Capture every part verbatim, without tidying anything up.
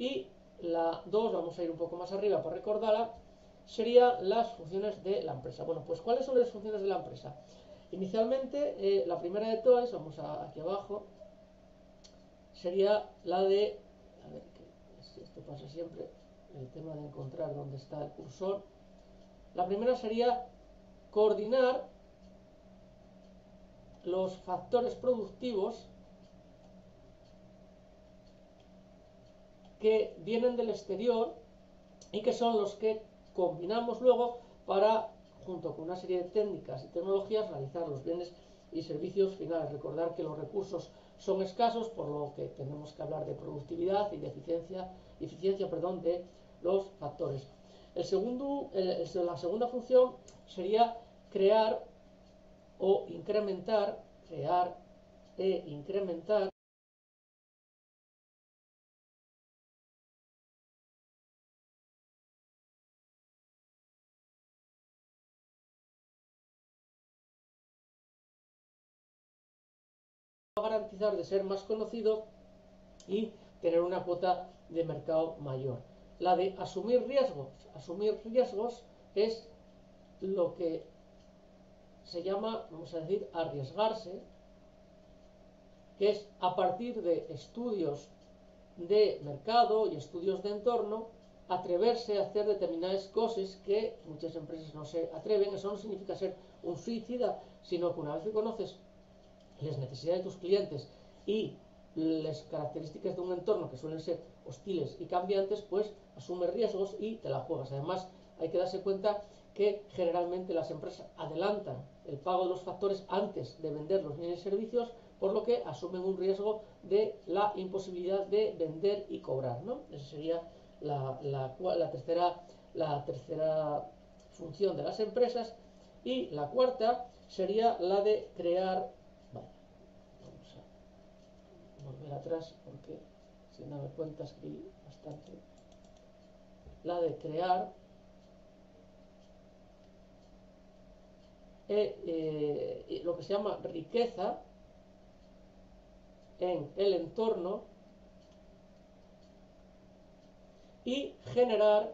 Y la dos, vamos a ir un poco más arriba para recordarla, serían las funciones de la empresa. Bueno, pues ¿cuáles son las funciones de la empresa? Inicialmente, eh, la primera de todas, vamos a, aquí abajo, sería la de, a ver, que esto pasa siempre, el tema de encontrar dónde está el cursor. La primera sería coordinar los factores productivos que vienen del exterior y que son los que combinamos luego para, junto con una serie de técnicas y tecnologías, realizar los bienes y servicios finales. Recordar que los recursos son escasos, por lo que tenemos que hablar de productividad y de eficiencia, eficiencia perdón, de los factores. El segundo, eh, la segunda función sería crear o incrementar, crear e incrementar garantizar de ser más conocido y tener una cuota de mercado mayor. La de asumir riesgos. Asumir riesgos es lo que se llama, vamos a decir, arriesgarse, que es a partir de estudios de mercado y estudios de entorno, atreverse a hacer determinadas cosas que muchas empresas no se atreven. Eso no significa ser un suicida, sino que una vez que conoces las necesidades de tus clientes y las características de un entorno que suelen ser hostiles y cambiantes, pues asumes riesgos y te la juegas. Además, hay que darse cuenta que generalmente las empresas adelantan el pago de los factores antes de vender los bienes y servicios, por lo que asumen un riesgo de la imposibilidad de vender y cobrar, ¿no? Esa sería la, la, la, tercera, la tercera función de las empresas. Y la cuarta sería la de crear, vale, vamos a volver atrás porque sin darme cuenta escribí bastante, la de crear eh, eh, lo que se llama riqueza en el entorno y generar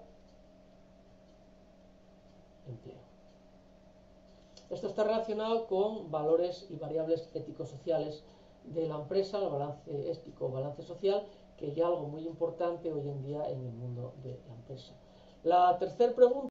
empleo. Esto está relacionado con valores y variables éticos-sociales de la empresa, el balance ético, balance social, que es algo muy importante hoy en día en el mundo de la empresa. La tercera pregunta